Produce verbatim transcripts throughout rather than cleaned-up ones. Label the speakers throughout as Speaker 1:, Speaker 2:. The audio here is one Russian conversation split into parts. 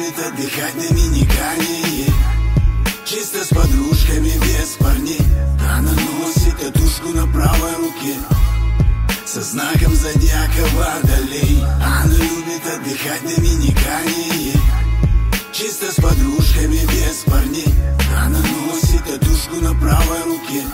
Speaker 1: любит отдыхать на мини-кане, чисто с подружками, без парней. Она носит татушку на правой руке со знаком зодиака Водолей. Она любит отдыхать на мини-кане, чисто с подружками, без парней. Она носит татушку на правой руке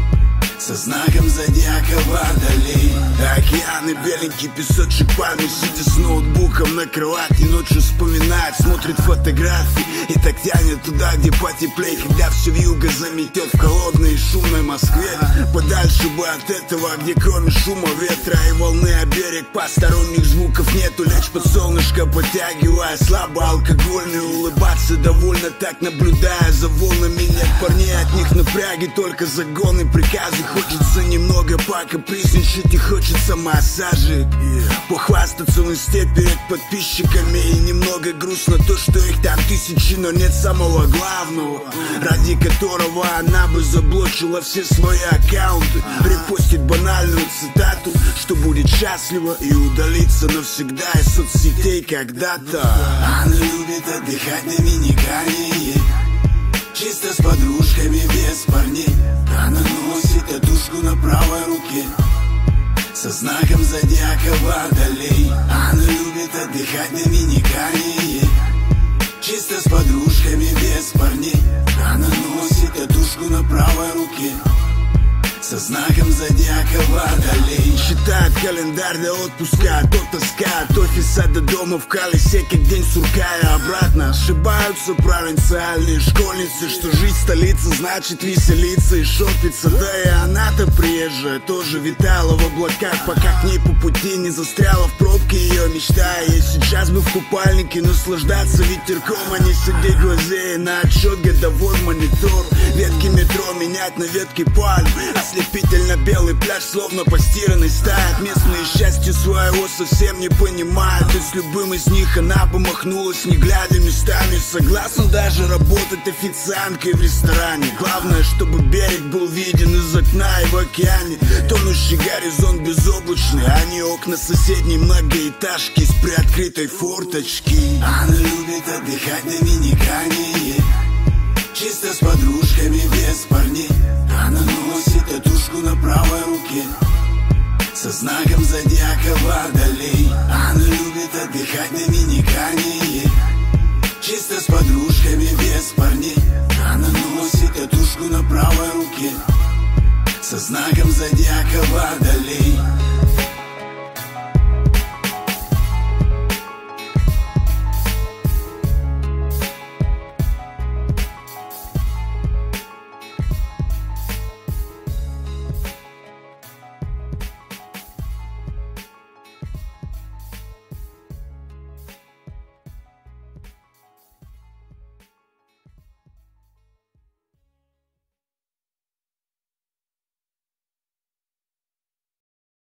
Speaker 1: со знаком зодиака Водолей. Океаны, беленький песочек пальмы, сидя с ноутбуком на кровати, ночью вспоминает, смотрит фотографии и так тянет туда, где потеплей. Когда все вьюга заметет в холодной и шумной Москве, подальше бы от этого, где кроме шума ветра и волны о берег посторонних звуков нету. Лечь под солнышко, подтягивая слабо алкогольный, улыбаться довольно так, наблюдая за волнами. Нет парней, от них напряги, только загоны, приказы. Хочется немного покапризничать и хочется массажик, похвастаться в инсте перед подписчиками. И немного грустно то, что их там тысячи, но нет самого главного, ради которого она бы заблочила все свои аккаунты. Репостит банальную цитату, что будет счастлива и удалиться навсегда из соцсетей когда-то. Она любит отдыхать на мини-кане, чисто с подружками, без парней. Она носит татушку на правой руке со знаком зодиака Водолей. Она любит отдыхать на мини-кане, чисто с подружками, без парней. Она носит татушку на правой руке со знаком зодиака Водолей. Считает календарь до отпуска, то тоска от офиса до дома в колесе, как день сурка и обратно. Ошибаются провинциальные школьницы, что жизнь в столице значит веселиться и шопиться. Да и она-то приезжая тоже витала в облаках, пока к ней по пути не застряла в пробке ее мечта. Ей сейчас бы в купальнике наслаждаться ветерком, а не сидеть глазея на отчет годовой монитор. Ветки метро менять на ветки пальм, ослепительно белый пляж, словно постиранный стает. Местные счастья своего совсем не понимают, и с любым из них она бы махнулась, не глядя местами. Согласна даже работать официанткой в ресторане. Главное, чтобы берег был виден из окна, и в океане тонущий горизонт безоблачный, а не окна соседней многоэтажки с приоткрытой форточки. Она любит отдыхать на мини-кане, чисто с подружками, без парней. Она носит татушку на правой руке со знаком зодиака Водолей. Она любит отдыхать на мини-кане, чисто с подружками, без парней. Она носит татушку на правой руке со знаком зодиака Водолей.